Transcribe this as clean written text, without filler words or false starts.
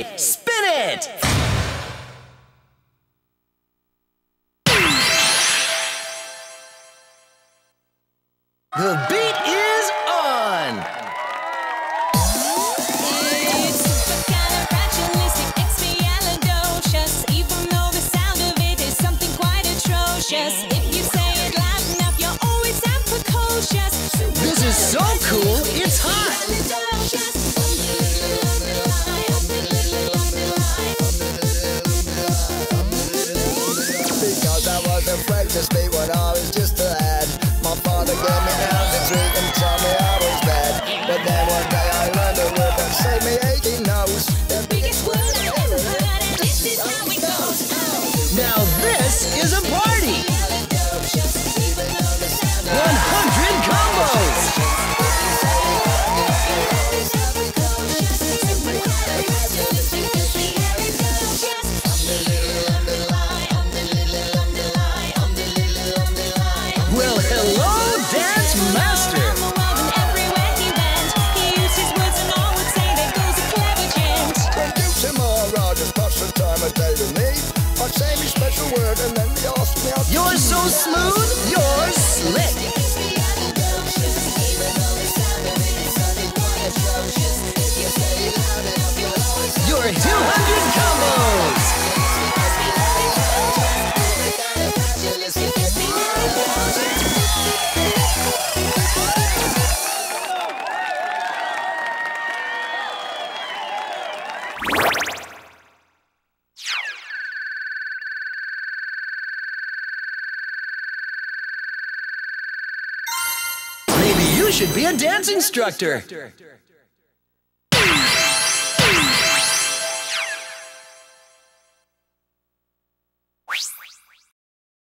Spin it! The beat is on! It's supercalifragilisticexpialidocious, even though the sound of it is something quite atrocious. If you say it loud enough, you'll always sound precocious. This is so cool, it's hot! Because I wasn't afraid to speak when I was just a lad. My father gave me down the street and told me I was bad. But then one day I learned a word that saved me 18 no's. The biggest word I ever heard, and this is how it goes. Now this is a party! 100 combos! Well, hello, Dance Master! When you tomorrow Rogers passed the time of day with me, I'd say me special word and then they asked me out. You're so smooth, you're slick! You're 200 combos! Maybe you should be a dance instructor.